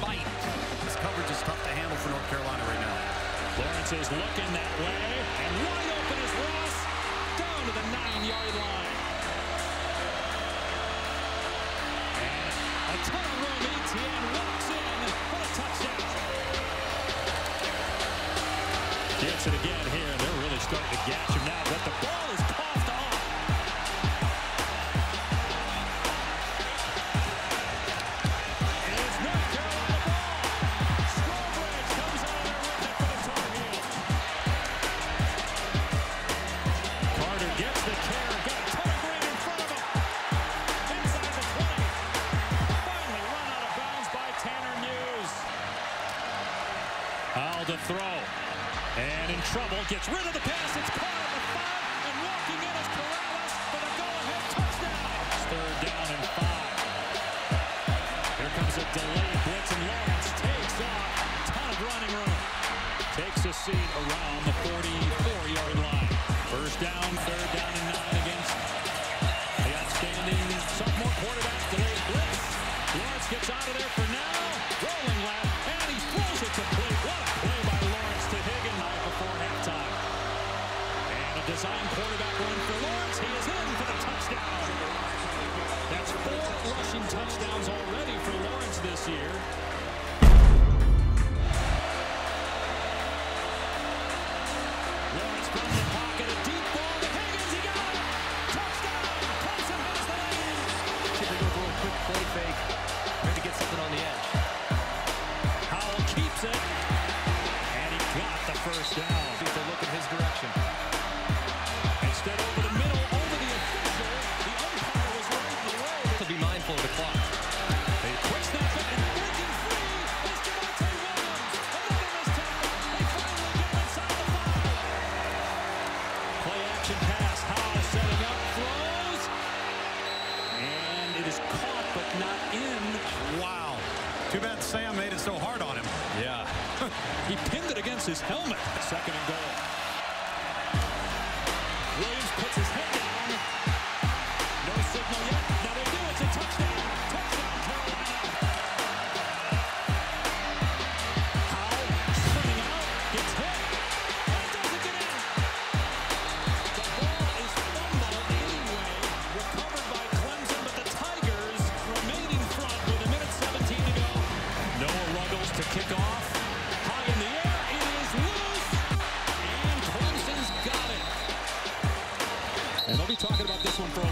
fight. This coverage is tough to handle for North Carolina right now. Lawrence is looking that way, and wide open is Ross, down to the 9-yard line. And a ton of room. Etienne walks in for a touchdown. Gets it again here. They're really starting to gash him now, but the ball is coughed off. Howell to throw, and in trouble, gets rid of the pass. It's caught at the 5, and walking in is Corrales for the go-ahead touchdown. It's 3rd down and 5. Here comes a delayed blitz, and Lawrence takes off. Ton of running room. Takes a seat around the 44-yard line. 1st down, 3rd down and 9 against the outstanding sophomore quarterback. Delayed blitz. Lawrence gets out of there for now. Rolling left, and he throws it complete. What a play by Lawrence to Higgins before halftime. And a design quarterback run for Lawrence. He is in for the touchdown. That's 4 rushing touchdowns already for Lawrence this year. Lawrence from the pocket, a deep ball to Higgins. He got it. Touchdown. Clemson has the lead. See if they go for a quick play fake. Trying to get something on the edge. Howell keeps it, and he got the 1st down. See if they look in his direction. Instead over the middle, over the official. The umpire was right in the way. To be mindful of the clock. They quick snap it, and breaking free is Javonte Williams. Another missed tackle. They finally get inside the 5. Play action pass. Howell setting up, throws, and it is caught but not in. Wow. Too bad Sam made it so hard on him. Yeah. He pinned it against his helmet. 2nd and goal. Williams puts his head down. No signal yet. Now they do. It's a touchdown. Touchdown, Carolina. Howell spinning out. Gets hit. And doesn't get in. The ball is fumbled anyway. Recovered by Clemson, but the Tigers remain in front with 1:17 to go. Noah Ruggles to kick off. High in the air. It is loose. And Clemson's got it. And they'll be talking about this one for a